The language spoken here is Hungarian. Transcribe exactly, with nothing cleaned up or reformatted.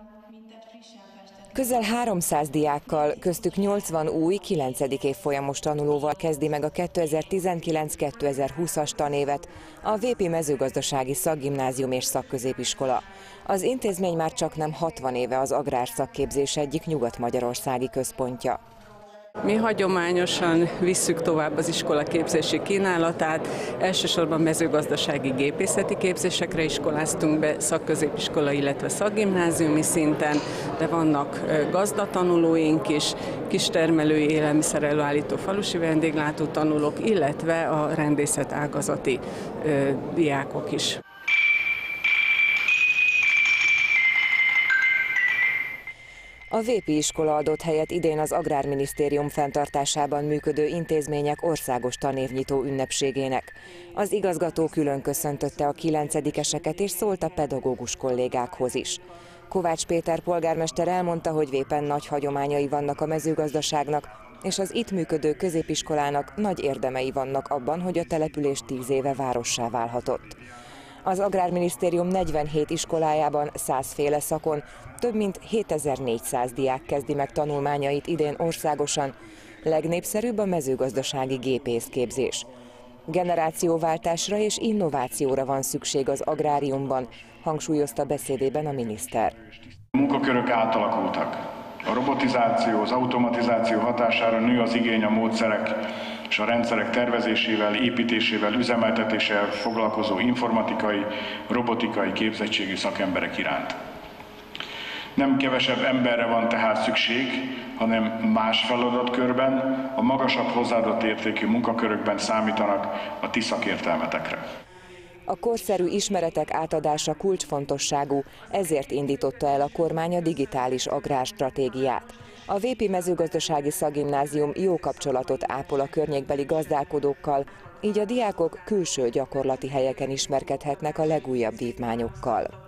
Közel háromszáz diákkal, köztük nyolcvan új, kilencedik évfolyamos tanulóval kezdi meg a kétezer-tizenkilenc kétezer-húszas tanévet a vé pé Mezőgazdasági Szakgimnázium és Szakközépiskola. Az intézmény már csaknem hatvan éve az agrárszakképzés egyik nyugat-magyarországi központja. Mi hagyományosan visszük tovább az iskola képzési kínálatát, elsősorban mezőgazdasági gépészeti képzésekre iskoláztunk be, szakközépiskola, illetve szakgimnáziumi szinten, de vannak gazdatanulóink is, kistermelői élelmiszer előállító falusi vendéglátó tanulók, illetve a rendészet ágazati ö, diákok is. A vé pé iskola adott helyet idén az Agrárminisztérium fenntartásában működő intézmények országos tanévnyitó ünnepségének. Az igazgató külön köszöntötte a kilencedikeseket és szólt a pedagógus kollégákhoz is. Kovács Péter polgármester elmondta, hogy Vépen nagy hagyományai vannak a mezőgazdaságnak, és az itt működő középiskolának nagy érdemei vannak abban, hogy a település tíz éve várossá válhatott. Az Agrárminisztérium negyvenhét iskolájában százféle szakon több mint hétezer-négyszáz diák kezdi meg tanulmányait idén országosan. Legnépszerűbb a mezőgazdasági gépészképzés. Generációváltásra és innovációra van szükség az agráriumban, hangsúlyozta beszédében a miniszter. A munkakörök átalakultak. A robotizáció, az automatizáció hatására nő az igény a módszerek és a rendszerek tervezésével, építésével, üzemeltetésével foglalkozó informatikai, robotikai képzettségű szakemberek iránt. Nem kevesebb emberre van tehát szükség, hanem más feladatkörben, a magasabb hozzáadott értékű munkakörökben számítanak a ti szakértelmetekre. A korszerű ismeretek átadása kulcsfontosságú, ezért indította el a kormány a digitális agrárstratégiát. A vé pé Mezőgazdasági Szakgimnázium jó kapcsolatot ápol a környékbeli gazdálkodókkal, így a diákok külső gyakorlati helyeken ismerkedhetnek a legújabb vívmányokkal.